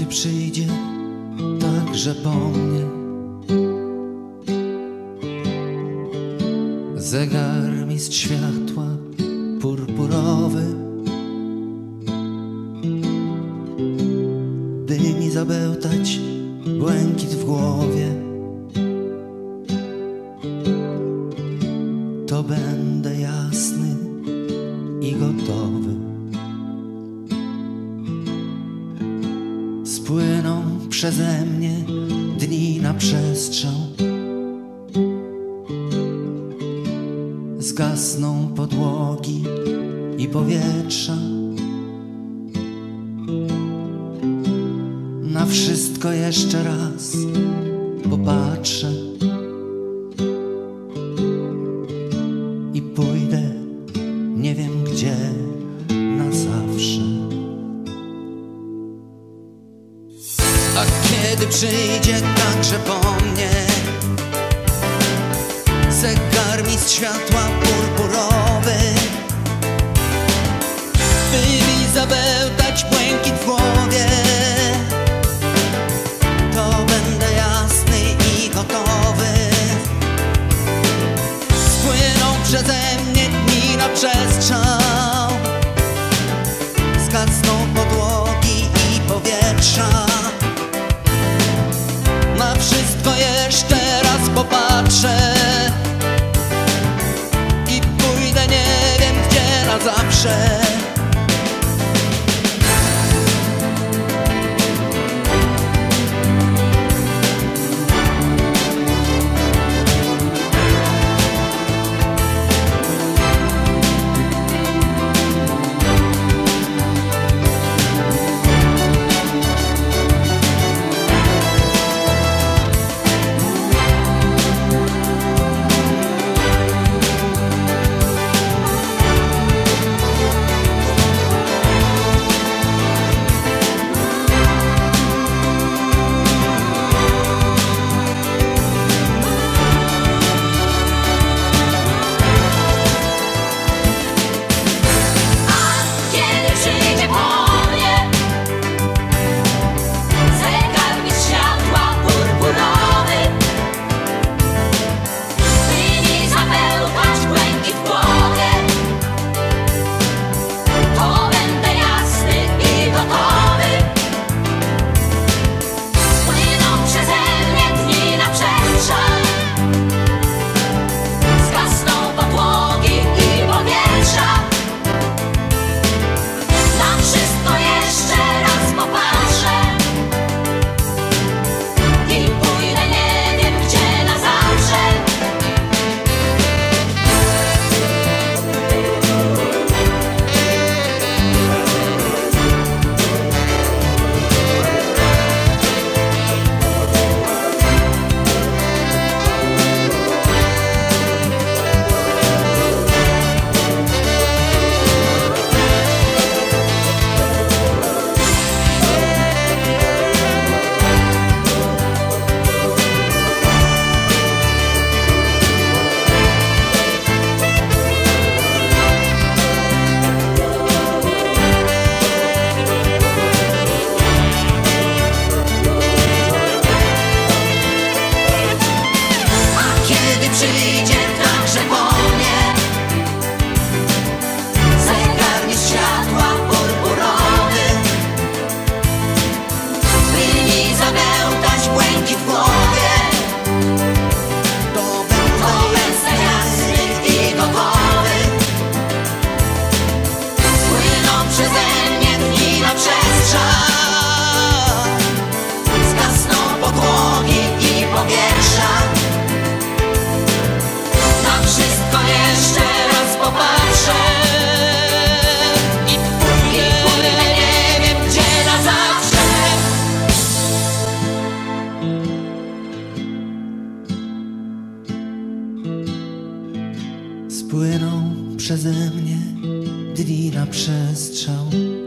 przyjdzie także po mnie zegarmistrz światła purpurowy, by mi zabełtać błękit w głowie, to będę jasny i gotowy. Spłyną przeze mnie dni na przestrzał, zgasną podłogi i powietrza. Na wszystko jeszcze raz popatrzę i pójdę nie wiem gdzie na zawsze. A kiedy przyjdzie także po mnie zegarmistrz światła purpurowy, by mi zabełtać błękit w głowie, to będę jasny i gotowy. Spłyną przeze mnie dni na przestrzał, zgasną podłogi i powietrza. Na wszystko jeszcze raz popatrzę i pójdę nie wiem gdzie na zawsze. Spłyną przeze mnie dni na przestrzał,